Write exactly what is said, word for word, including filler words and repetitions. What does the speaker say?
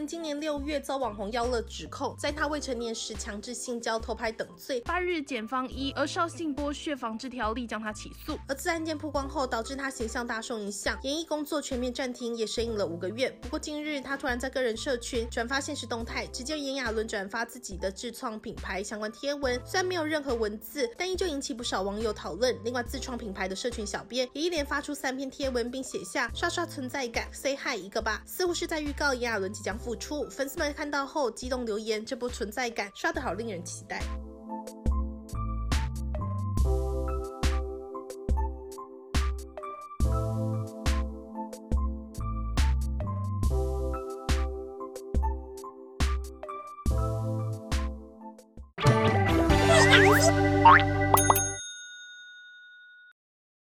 今年六月遭网红耀乐指控，在他未成年时强制性交、偷拍等罪。 八日检方依儿少性剥削防治条例将他起诉。 而自案件曝光后，导致他形象大受影响，演艺工作全面暂停，也神隐了五个月。不过近日，他突然在个人社群转发现实动态，只见炎亚纶转发自己的自创品牌相关贴文，虽然没有任何文字，但依旧引起不少网友讨论。另外，自创品牌的社群小编也一连发出三篇贴文，并写下刷刷存在感 ，say hi 一个吧，似乎是在预告炎亚纶即将复出。粉丝们看到后激动留言，这波存在感刷得好令人期待。 Bye.